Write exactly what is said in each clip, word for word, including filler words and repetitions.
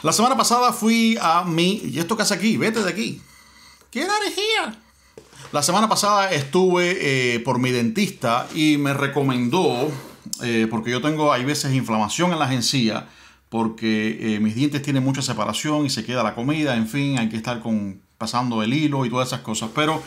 La semana pasada fui a mi... ¿Y esto qué hace aquí? Vete de aquí. Get out of here. La semana pasada estuve eh, por mi dentista y me recomendó, eh, porque yo tengo, hay veces, inflamación en las encías, porque eh, mis dientes tienen mucha separación y se queda la comida, en fin, hay que estar con, pasando el hilo y todas esas cosas. Pero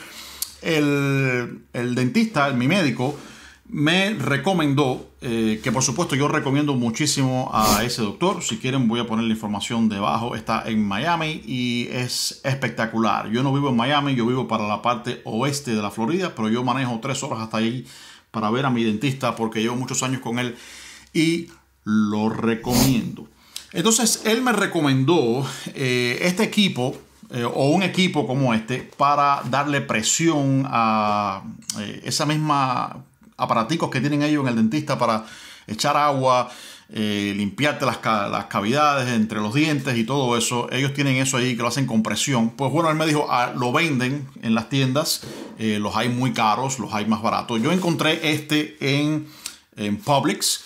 el, el dentista, mi médico, me recomendó, eh, que por supuesto yo recomiendo muchísimo a ese doctor. Si quieren voy a poner la información debajo. Está en Miami y es espectacular. Yo no vivo en Miami, yo vivo para la parte oeste de la Florida, pero yo manejo tres horas hasta ahí para ver a mi dentista porque llevo muchos años con él y lo recomiendo. Entonces él me recomendó eh, este equipo eh, o un equipo como este para darle presión a eh, esa misma aparaticos que tienen ellos en el dentista para echar agua, eh, limpiarte las, las cavidades entre los dientes y todo eso. Ellos tienen eso ahí que lo hacen con presión. Pues bueno, él me dijo, ah, lo venden en las tiendas, eh, los hay muy caros, los hay más baratos. Yo encontré este en, en Publix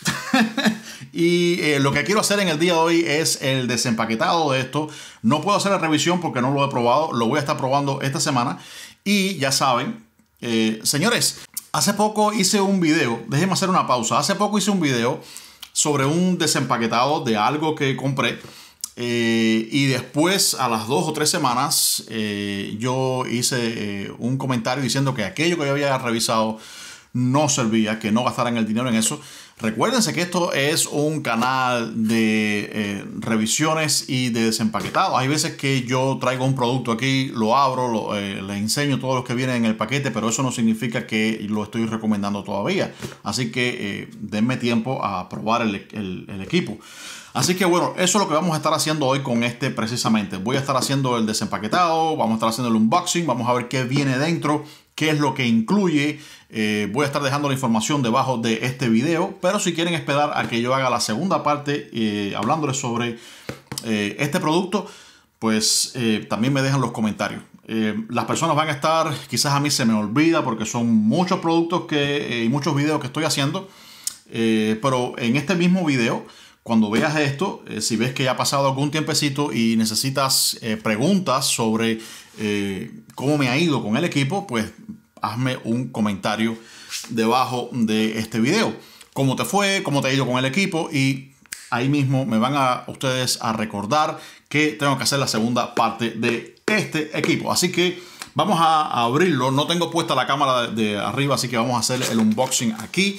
y eh, lo que quiero hacer en el día de hoy es el desempaquetado de esto. No puedo hacer la revisión porque no lo he probado, lo voy a estar probando esta semana y ya saben, eh, señores, hace poco hice un video, déjenme hacer una pausa. Hace poco hice un video sobre un desempaquetado de algo que compré. Eh, y después, a las dos o tres semanas, eh, yo hice eh, un comentario diciendo que aquello que yo había revisado no servía, que no gastaran el dinero en eso. Recuérdense que esto es un canal de eh, revisiones y de desempaquetado. Hay veces que yo traigo un producto aquí, lo abro, lo, eh, les enseño todo lo que viene en el paquete, pero eso no significa que lo estoy recomendando todavía. Así que eh, denme tiempo a probar el, el, el equipo. Así que bueno, eso es lo que vamos a estar haciendo hoy con este precisamente. Voy a estar haciendo el desempaquetado, vamos a estar haciendo el unboxing, vamos a ver qué viene dentro, qué es lo que incluye. Eh, voy a estar dejando la información debajo de este video, pero si quieren esperar a que yo haga la segunda parte eh, hablándoles sobre eh, este producto, pues eh, también me dejan los comentarios. Eh, las personas van a estar, quizás a mí se me olvida porque son muchos productos que, eh, y muchos videos que estoy haciendo, eh, pero en este mismo video, cuando veas esto, eh, si ves que ya ha pasado algún tiempecito y necesitas eh, preguntas sobre eh, cómo me ha ido con el equipo, pues hazme un comentario debajo de este video. ¿Cómo te fue? ¿Cómo te ha ido con el equipo? Y ahí mismo me van a ustedes a recordar que tengo que hacer la segunda parte de este equipo. Así que vamos a abrirlo. No tengo puesta la cámara de, de arriba, así que vamos a hacer el unboxing aquí.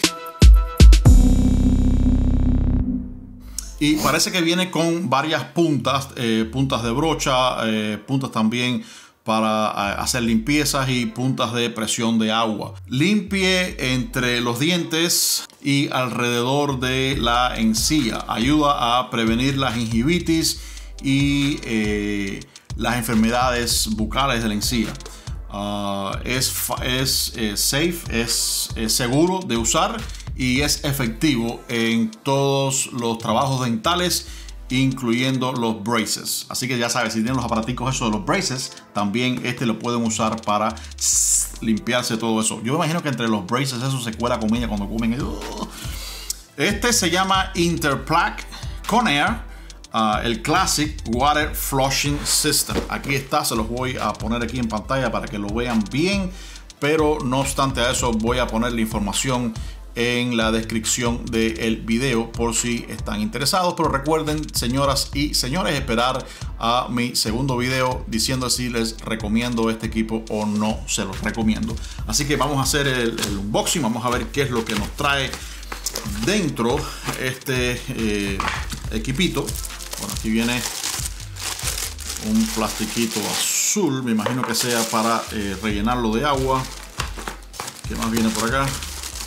Y parece que viene con varias puntas, eh, puntas de brocha, eh, puntas también para hacer limpiezas y puntas de presión de agua. Limpie entre los dientes y alrededor de la encía. Ayuda a prevenir la gingivitis y eh, las enfermedades bucales de la encía. Uh, es es eh, safe, es, es seguro de usar y es efectivo en todos los trabajos dentales, incluyendo los braces. Así que ya sabes, si tienen los aparaticos esos de los braces, también este lo pueden usar para limpiarse todo eso. Yo me imagino que entre los braces eso se cuela comida cuando comen. Este se llama Interplaque Conair, uh, el Classic Water Flushing System. Aquí está, se los voy a poner aquí en pantalla para que lo vean bien, pero no obstante a eso voy a poner la información en la descripción del video por si están interesados. Pero recuerden, señoras y señores, esperar a mi segundo video diciendo si les recomiendo este equipo o no se los recomiendo. Así que vamos a hacer el, el unboxing, vamos a ver qué es lo que nos trae dentro este eh, equipito. Bueno, aquí viene un plastiquito azul, me imagino que sea para eh, rellenarlo de agua. ¿Qué más viene por acá?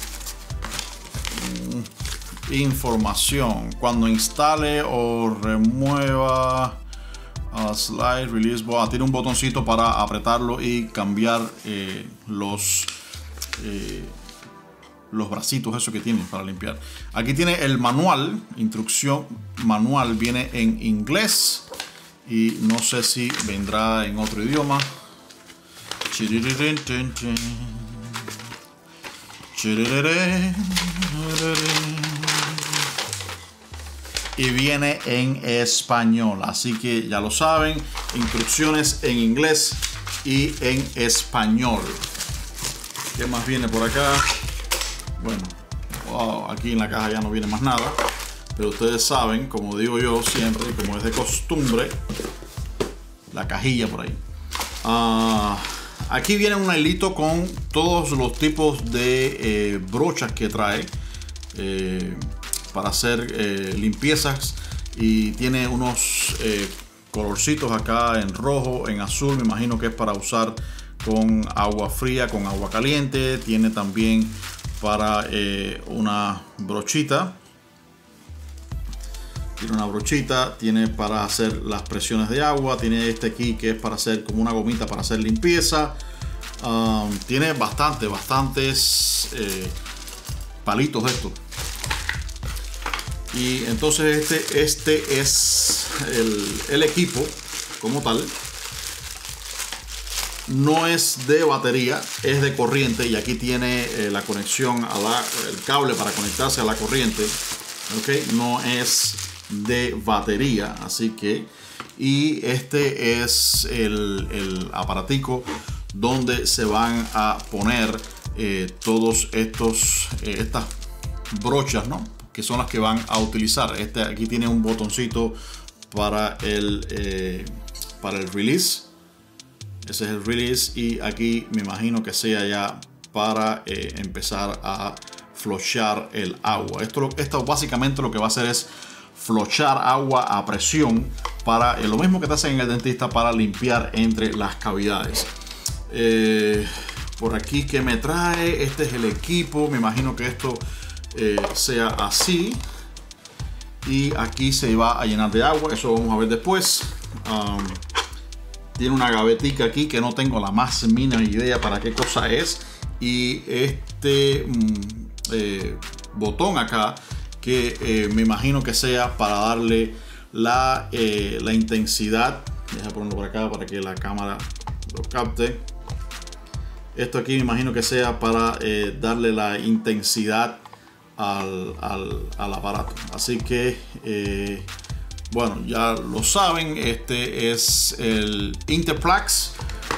Información: cuando instale o remueva uh, slide release button. Tiene un botoncito para apretarlo y cambiar eh, los eh, los bracitos, eso que tiene para limpiar. Aquí tiene el manual, instrucción manual, viene en inglés y no sé si vendrá en otro idioma. y viene en español. Así que ya lo saben, instrucciones en inglés y en español. ¿Qué más viene por acá? Bueno, wow, aquí en la caja ya no viene más nada. Pero ustedes saben, como digo yo siempre, como es de costumbre, la cajilla por ahí. Uh, aquí viene un hilito con todos los tipos de eh, brochas que trae eh, para hacer eh, limpiezas. Y tiene unos eh, colorcitos acá en rojo, en azul. Me imagino que es para usar con agua fría, con agua caliente. Tiene también para eh, una brochita. Tiene una brochita, tiene para hacer las presiones de agua, tiene este aquí que es para hacer como una gomita para hacer limpieza. Um, tiene bastante, bastantes eh, palitos de esto. Y entonces este, este es el, el equipo como tal. No es de batería, es de corriente y aquí tiene eh, la conexión a la, el cable para conectarse a la corriente. Okay, no es de batería, así que y este es el, el aparatico donde se van a poner eh, todos estos eh, estas brochas, ¿no? Que son las que van a utilizar. Este aquí tiene un botoncito para el eh, para el release. Ese es el release y aquí me imagino que sea ya para eh, empezar a flochar el agua. Esto, esto básicamente lo que va a hacer es flochar agua a presión para eh, lo mismo que te hacen en el dentista para limpiar entre las cavidades. Eh, por aquí que me trae, este es el equipo. Me imagino que esto eh, sea así y aquí se va a llenar de agua. Eso vamos a ver después. Um, tiene una gavetica aquí que no tengo la más mínima idea para qué cosa es y este mm, eh, botón acá que eh, me imagino que sea para darle la, eh, la intensidad. Deja ponerlo por acá para que la cámara lo capte. Esto aquí me imagino que sea para eh, darle la intensidad al, al, al aparato. Así que eh, bueno, ya lo saben, este es el Interplax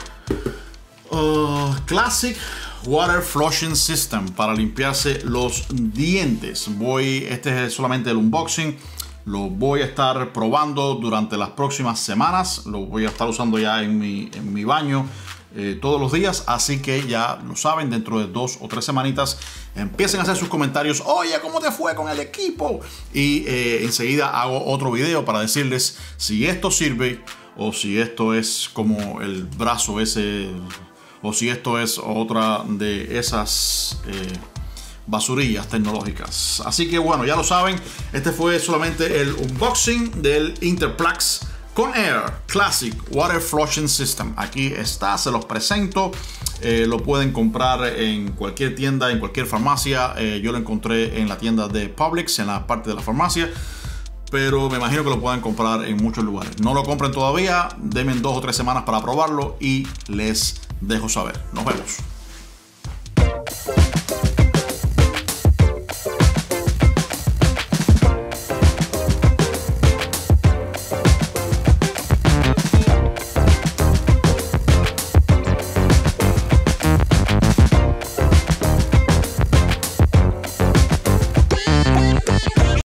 uh, Classic Water Flushing System para limpiarse los dientes. Voy, este es solamente el unboxing. Lo voy a estar probando durante las próximas semanas. Lo voy a estar usando ya en mi, en mi baño eh, todos los días. Así que ya lo saben, dentro de dos o tres semanitas empiecen a hacer sus comentarios. Oye, ¿cómo te fue con el equipo? Y eh, enseguida hago otro video para decirles si esto sirve o si esto es como el brazo ese, o si esto es otra de esas eh, basurillas tecnológicas. Así que bueno, ya lo saben, este fue solamente el unboxing del Interplax Conair Classic Water Flushing System. Aquí está, se los presento. Eh, lo pueden comprar en cualquier tienda, en cualquier farmacia. Eh, yo lo encontré en la tienda de Publix, en la parte de la farmacia. Pero me imagino que lo pueden comprar en muchos lugares. No lo compren todavía, denme dos o tres semanas para probarlo y les dejo saber. Nos vemos.